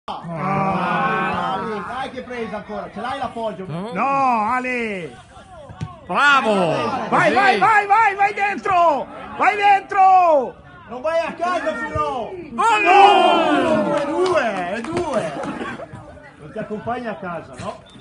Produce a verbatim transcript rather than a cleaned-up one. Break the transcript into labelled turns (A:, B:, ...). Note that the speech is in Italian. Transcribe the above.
A: Ah, Ali, dai che presa ancora, ce l'hai l'appoggio?
B: No, Ale!
C: Bravo!
B: Vai, vai, vai, vai, vai dentro! Vai dentro!
A: Non vai a casa, Furo!
B: Oh no!
A: È due, è due! Non ti accompagna a casa, no?